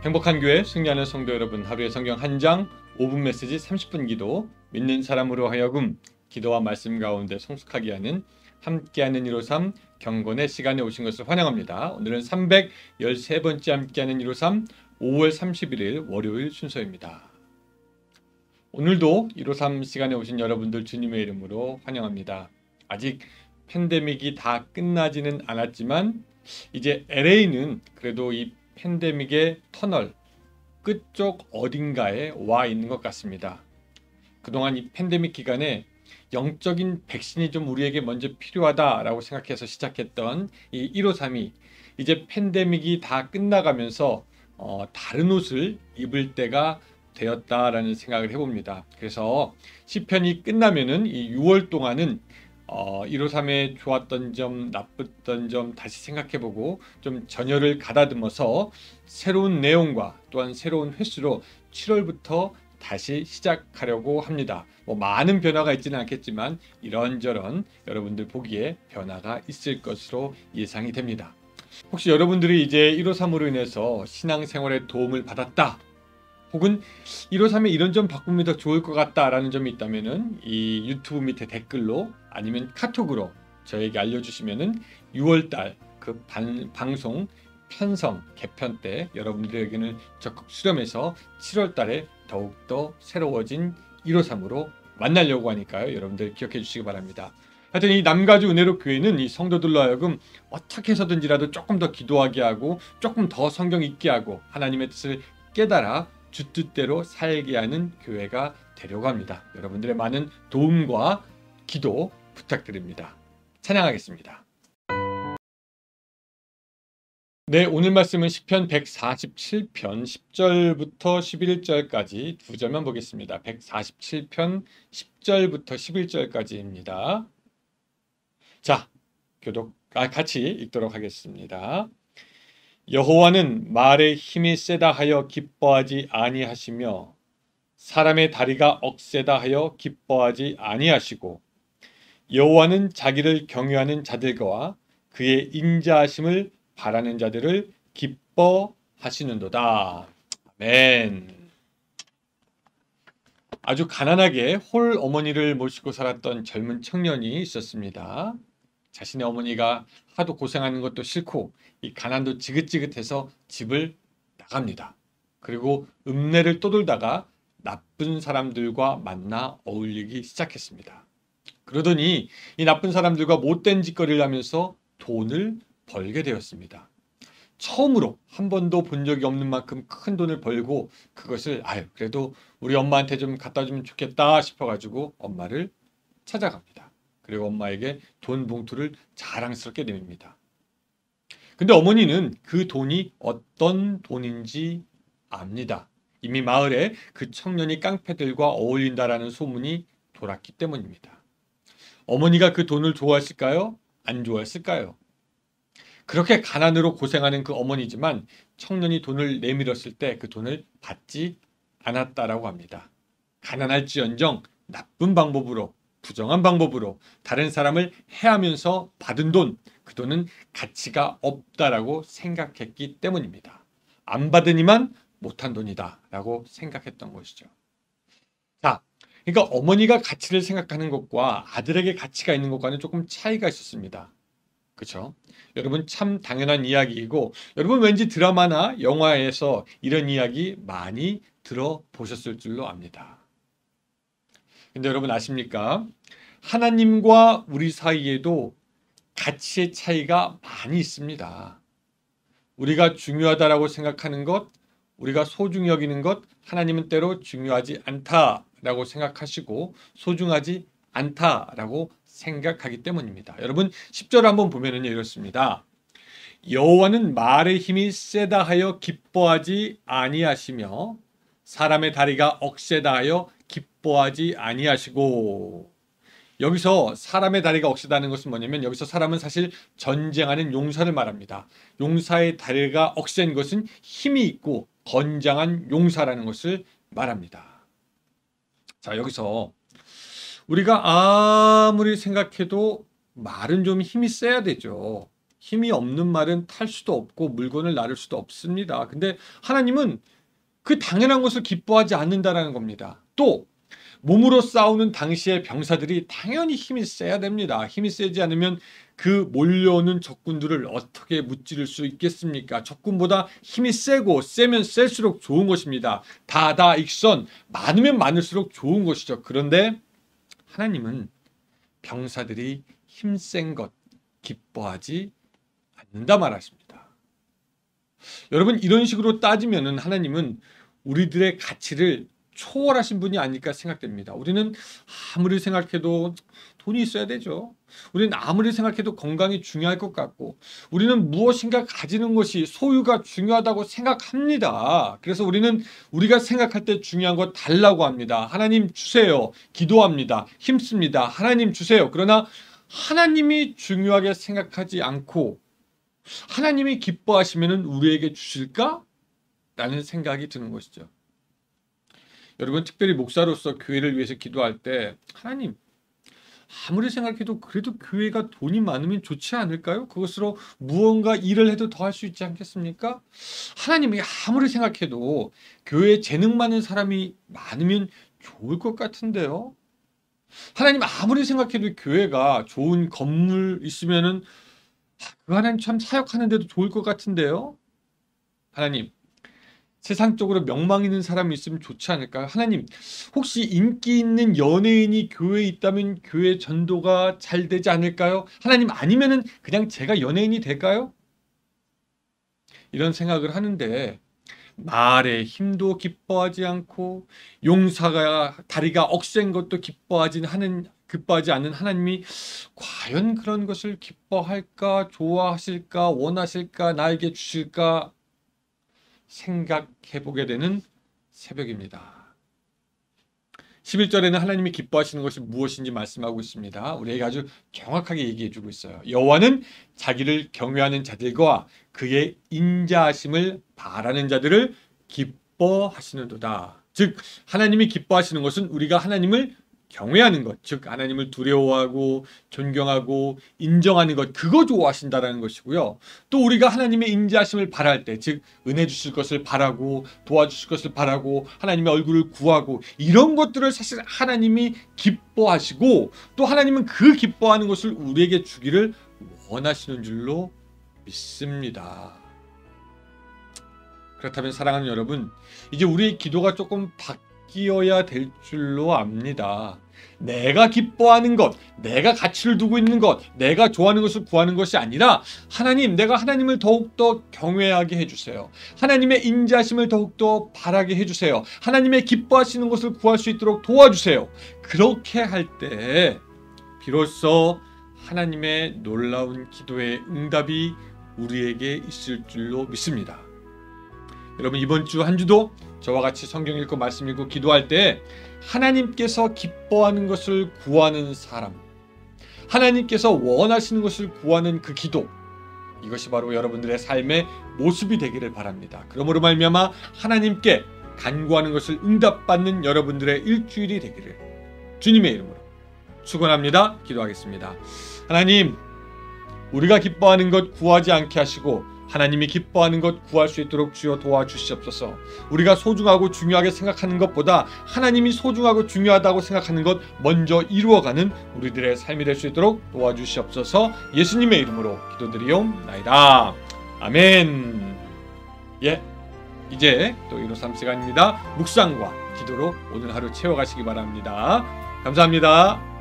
행복한 교회 승리하는 성도 여러분, 하루의 성경 한 장 5분 메시지 30분 기도, 믿는 사람으로 하여금 기도와 말씀 가운데 성숙하게 하는 함께하는 153 경건의 시간에 오신 것을 환영합니다. 오늘은 313번째 함께하는 153 5월 31일 월요일 순서입니다. 오늘도 153 시간에 오신 여러분들 주님의 이름으로 환영합니다. 아직 팬데믹이 다 끝나지는 않았지만 이제 LA는 그래도 이 팬데믹의 터널 끝쪽 어딘가에 와 있는 것 같습니다. 그동안 이 팬데믹 기간에 영적인 백신이 좀 우리에게 먼저 필요하다라고 생각해서 시작했던 이 1532, 이제 팬데믹이 다 끝나가면서 다른 옷을 입을 때가 되었다라는 생각을 해봅니다. 그래서 시편이 끝나면은 이 6월 동안은 153의 좋았던 점, 나빴던 점 다시 생각해보고 좀 전열을 가다듬어서 새로운 내용과 또한 새로운 횟수로 7월부터 다시 시작하려고 합니다. 많은 변화가 있지는 않겠지만 이런저런 여러분들 보기에 변화가 있을 것으로 예상이 됩니다. 혹시 여러분들이 이제 153으로 인해서 신앙생활에 도움을 받았다, 혹은 153에 이런 점 바꾸면 더 좋을 것 같다라는 점이 있다면은 이 유튜브 밑에 댓글로 아니면 카톡으로 저에게 알려주시면은 6월달 그 방송 편성 개편 때 여러분들에게는 적극 수렴해서 7월달에 더욱더 새로워진 153으로 만나려고 하니까요. 여러분들 기억해 주시기 바랍니다. 하여튼 이 남가주 은혜로 교회는 이 성도들로 하여금 어떻게 해서든지라도 조금 더 기도하게 하고 조금 더 성경 읽게 하고 하나님의 뜻을 깨달아 주 뜻대로 살게 하는 교회가 되려고 합니다. 여러분들의 많은 도움과 기도 부탁드립니다. 찬양하겠습니다. 네, 오늘 말씀은 시편 147편 10절부터 11절까지 두 절만 보겠습니다. 147편 10절부터 11절까지입니다. 자, 같이 읽도록 하겠습니다. 여호와는 말에 힘이 세다 하여 기뻐하지 아니하시며 사람의 다리가 억세다 하여 기뻐하지 아니하시고 여호와는 자기를 경외하는 자들과 그의 인자하심을 바라는 자들을 기뻐하시는도다. 아멘. 아주 가난하게 홀 어머니를 모시고 살았던 젊은 청년이 있었습니다. 자신의 어머니가 하도 고생하는 것도 싫고 이 가난도 지긋지긋해서 집을 나갑니다. 그리고 읍내를 떠돌다가 나쁜 사람들과 만나 어울리기 시작했습니다. 그러더니 이 나쁜 사람들과 못된 짓거리를 하면서 돈을 벌게 되었습니다. 처음으로 한 번도 본 적이 없는 만큼 큰 돈을 벌고 그것을 그래도 우리 엄마한테 좀 갖다 주면 좋겠다 싶어가지고 엄마를 찾아갑니다. 그리고 엄마에게 돈 봉투를 자랑스럽게 내밉니다. 근데 어머니는 그 돈이 어떤 돈인지 압니다. 이미 마을에 그 청년이 깡패들과 어울린다라는 소문이 돌았기 때문입니다. 어머니가 그 돈을 좋아했을까요? 안 좋아했을까요? 그렇게 가난으로 고생하는 그 어머니지만 청년이 돈을 내밀었을 때 그 돈을 받지 않았다라고 합니다. 가난할지언정 나쁜 방법으로, 부정한 방법으로 다른 사람을 해하면서 받은 돈, 그 돈은 가치가 없다라고 생각했기 때문입니다. 안 받으니만 못한 돈이다 라고 생각했던 것이죠. 자, 그러니까 어머니가 가치를 생각하는 것과 아들에게 가치가 있는 것과는 조금 차이가 있었습니다. 그렇죠? 여러분, 참 당연한 이야기이고 여러분 왠지 드라마나 영화에서 이런 이야기 많이 들어보셨을 줄로 압니다. 근데 여러분 아십니까? 하나님과 우리 사이에도 가치의 차이가 많이 있습니다. 우리가 중요하다라고 생각하는 것, 우리가 소중히 여기는 것, 하나님은 때로 중요하지 않다라고 생각하시고 소중하지 않다라고 생각하기 때문입니다. 여러분 10절 한번 보면은 이렇습니다. 여호와는 말의 힘이 세다 하여 기뻐하지 아니하시며 사람의 다리가 억세다 하여 기뻐하지 아니하시고, 여기서 사람의 다리가 억세다는 것은 뭐냐면 여기서 사람은 사실 전쟁하는 용사를 말합니다. 용사의 다리가 억센 것은 힘이 있고 건장한 용사라는 것을 말합니다. 자, 여기서 우리가 아무리 생각해도 말은 좀 힘이 세야 되죠. 힘이 없는 말은 탈 수도 없고 물건을 나를 수도 없습니다. 근데 하나님은 그 당연한 것을 기뻐하지 않는다라는 겁니다. 또 몸으로 싸우는 당시의 병사들이 당연히 힘이 세야 됩니다. 힘이 세지 않으면 그 몰려오는 적군들을 어떻게 무찌를 수 있겠습니까? 적군보다 힘이 세고 세면 셀수록 좋은 것입니다. 다다익선 많으면 많을수록 좋은 것이죠. 그런데 하나님은 병사들이 힘센 것 기뻐하지 않는다 말하십니다. 여러분, 이런 식으로 따지면은 하나님은 우리들의 가치를 초월하신 분이 아닐까 생각됩니다. 우리는 아무리 생각해도 돈이 있어야 되죠. 우리는 아무리 생각해도 건강이 중요할 것 같고, 우리는 무엇인가 가지는 것이 소유가 중요하다고 생각합니다. 그래서 우리는 우리가 생각할 때 중요한 거 달라고 합니다. 하나님 주세요. 기도합니다. 힘씁니다. 하나님 주세요. 그러나 하나님이 중요하게 생각하지 않고 하나님이 기뻐하시면 우리에게 주실까? 라는 생각이 드는 것이죠. 여러분, 특별히 목사로서 교회를 위해서 기도할 때 하나님, 아무리 생각해도 그래도 교회가 돈이 많으면 좋지 않을까요? 그것으로 무언가 일을 해도 더 할 수 있지 않겠습니까? 하나님이 아무리 생각해도 교회에 재능 많은 사람이 많으면 좋을 것 같은데요. 하나님, 아무리 생각해도 교회가 좋은 건물 있으면은 그 하나님 참 사역하는데도 좋을 것 같은데요. 하나님, 세상적으로 명망 있는 사람이 있으면 좋지 않을까요? 하나님, 혹시 인기 있는 연예인이 교회에 있다면 교회 전도가 잘 되지 않을까요? 하나님, 아니면은 그냥 제가 연예인이 될까요? 이런 생각을 하는데 말의 힘도 기뻐하지 않고 용사가 다리가 억센 것도 기뻐하지 않는 하나님이 과연 그런 것을 기뻐할까, 좋아하실까, 원하실까, 나에게 주실까 생각해보게 되는 새벽입니다. 11절에는 하나님이 기뻐하시는 것이 무엇인지 말씀하고 있습니다. 우리에게 아주 정확하게 얘기해주고 있어요. 여호와는 자기를 경외하는 자들과 그의 인자하심을 바라는 자들을 기뻐하시는도다. 즉 하나님이 기뻐하시는 것은 우리가 하나님을 경외하는 것, 즉 하나님을 두려워하고 존경하고 인정하는 것, 그거 좋아하신다라는 것이고요. 또 우리가 하나님의 인자하심을 바랄 때, 즉 은혜 주실 것을 바라고 도와주실 것을 바라고 하나님의 얼굴을 구하고 이런 것들을 사실 하나님이 기뻐하시고 또 하나님은 그 기뻐하는 것을 우리에게 주기를 원하시는 줄로 믿습니다. 그렇다면 사랑하는 여러분, 이제 우리의 기도가 조금 바뀌어야 될 줄로 압니다. 내가 기뻐하는 것, 내가 가치를 두고 있는 것, 내가 좋아하는 것을 구하는 것이 아니라 하나님, 내가 하나님을 더욱더 경외하게 해주세요. 하나님의 인자하심을 더욱더 바라게 해주세요. 하나님의 기뻐하시는 것을 구할 수 있도록 도와주세요. 그렇게 할 때 비로소 하나님의 놀라운 기도의 응답이 우리에게 있을 줄로 믿습니다. 여러분, 이번 주 한 주도 저와 같이 성경 읽고 말씀 읽고 기도할 때 하나님께서 기뻐하는 것을 구하는 사람, 하나님께서 원하시는 것을 구하는 그 기도, 이것이 바로 여러분들의 삶의 모습이 되기를 바랍니다. 그러므로 말미암아 하나님께 간구하는 것을 응답받는 여러분들의 일주일이 되기를 주님의 이름으로 축원합니다. 기도하겠습니다. 하나님, 우리가 기뻐하는 것 구하지 않게 하시고 하나님이 기뻐하는 것 구할 수 있도록 주여 도와주시옵소서. 우리가 소중하고 중요하게 생각하는 것보다 하나님이 소중하고 중요하다고 생각하는 것 먼저 이루어가는 우리들의 삶이 될 수 있도록 도와주시옵소서. 예수님의 이름으로 기도드리옵나이다. 아멘. 이제 또 153 시간입니다. 묵상과 기도로 오늘 하루 채워가시기 바랍니다. 감사합니다.